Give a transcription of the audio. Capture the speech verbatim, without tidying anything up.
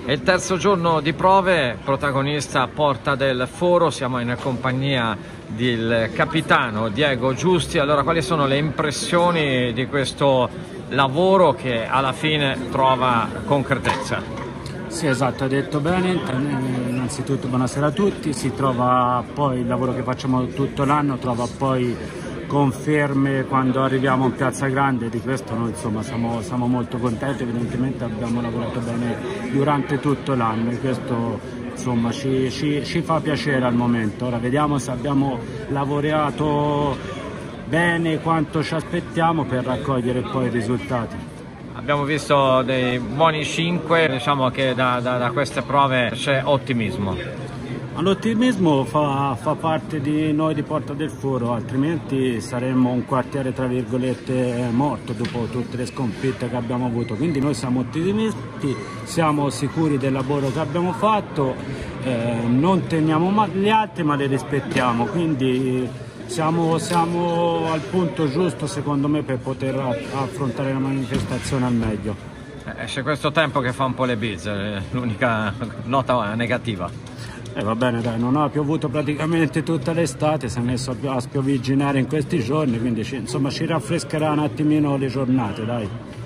È il terzo giorno di prove, protagonista Porta del Foro, siamo in compagnia del capitano Diego Giusti. Allora, quali sono le impressioni di questo lavoro che alla fine trova concretezza? Sì, esatto, hai detto bene. Innanzitutto buonasera a tutti. Si trova poi il lavoro che facciamo tutto l'anno, trova poi conferme quando arriviamo in Piazza Grande. Di questo noi insomma siamo, siamo molto contenti. Evidentemente abbiamo lavorato bene durante tutto l'anno e questo insomma ci, ci, ci fa piacere al momento. Ora vediamo se abbiamo lavorato bene quanto ci aspettiamo per raccogliere poi i risultati. Abbiamo visto dei buoni cinque, diciamo che da, da, da queste prove c'è ottimismo. L'ottimismo fa, fa parte di noi di Porta del Foro, altrimenti saremmo un quartiere tra virgolette morto dopo tutte le sconfitte che abbiamo avuto. Quindi noi siamo ottimisti, siamo sicuri del lavoro che abbiamo fatto, eh, non teniamo gli altri ma li rispettiamo, quindi siamo, siamo al punto giusto secondo me per poter affrontare la manifestazione al meglio. Eh, c'è questo tempo che fa un po' le bizze, l'unica nota negativa. Eh, va bene, dai, non ha piovuto praticamente tutta l'estate, si è messo a spiovigginare in questi giorni, quindi ci, insomma ci raffrescherà un attimino le giornate, dai.